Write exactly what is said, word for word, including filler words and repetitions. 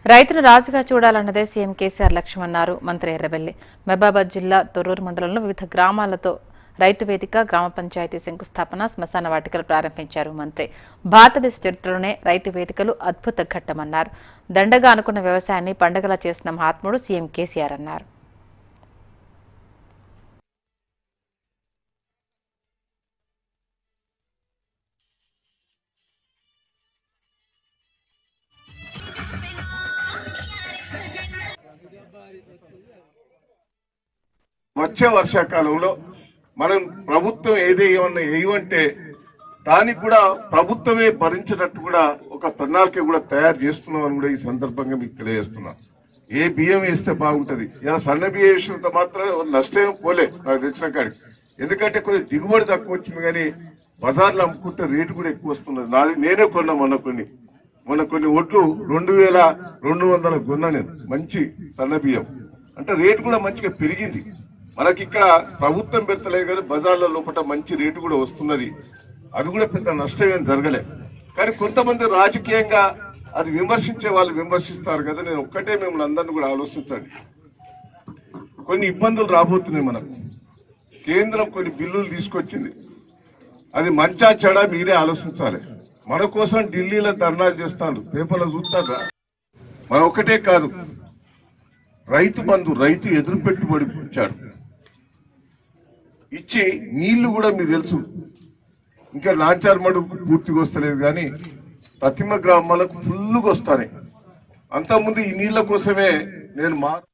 రైతును రాజుగా చూడాలన్నదే సీఎం కేసీఆర్ లక్ష్యమన్నారు మంత్రి ఎర్రబెల్లి. మహబూబాబాద్ జిల్లా తొర్రూరు మండలంలో వివిధ గ్రామాలతో రైతు వేదిక, గ్రామ పంచాయతీ శంకుస్థాపన, శ్మశాన వాటికలు ప్రారంభించారు మంత్రి. భారతదేశ చరిత్రలోనే రైతు వేదికలు అద్భుత ఘట్టమన్నారు. దండగా అనుకున్న వ్యవసాయాన్ని పండగలా చేసిన మహాత్ముడు సీఎం కేసీఆర్ అన్నారు. వచ్చే వర్షాకాలంలో మనం ప్రభుత్వం ఏదేమన్నా ఏమంటే దానికి కూడా ప్రభుత్వమే భరించేటట్టు కూడా ఒక ప్రణాళిక కూడా తయారు చేస్తున్నాం అని కూడా ఈ సందర్భంగా మీకు తెలియజేస్తున్నాం. ఏ బియ్యం వేస్తే బాగుంటది, ఇలా సన్న బియ్యం వేసినంత మాత్రం నష్టం పోలే నాకు తెలిసిన కాడికి. ఎందుకంటే కొంచెం దిగుబడి తక్కువ వచ్చింది, కానీ బజార్లో అమ్ముకుంటే రేటు కూడా ఎక్కువ వస్తున్నది. నాది నేనే కొన్నా మొన్న కొన్ని మొన్న కొన్ని ఒట్లు రెండు వేల రెండు వందల కొన్నా నేను, మంచి సన్న బియ్యం. అంటే రేటు కూడా మంచిగా పెరిగింది. మనకి ఇక్కడ ప్రభుత్వం పెడతలేదు కానీ బజార్ల లోపల మంచి రేటు కూడా వస్తున్నది. అది కూడా పెద్ద నష్టం ఏం జరగలే. కానీ కొంతమంది రాజకీయంగా అది విమర్శించే వాళ్ళు విమర్శిస్తారు కదా. నేను ఒక్కటే మిమ్మల్ని అందరినీ కూడా ఆలోచించండి. కొన్ని ఇబ్బందులు రాబోతున్నాయి మనకు. కేంద్రం కొన్ని బిల్లులు తీసుకొచ్చింది, అది మంచా చెడా మీరే ఆలోచించాలి. మన కోసం ఢిల్లీలో ధర్నాలు చేస్తాను, పేపర్లో చూస్తారా. మన ఒక్కటే కాదు, రైతు బంధు రైతు ఎదురు పెట్టుబడి ఇచ్చాడు, ఇచ్చి నీళ్లు కూడా మీకు తెలుసు ఇంకా నాంచార్ మడుకు పూర్తిగా వస్తలేదు, కానీ ప్రతిమ గ్రామాలకు ఫుల్గా వస్తాయి. అంతకుముందు ఈ నీళ్ల కోసమే నేను మా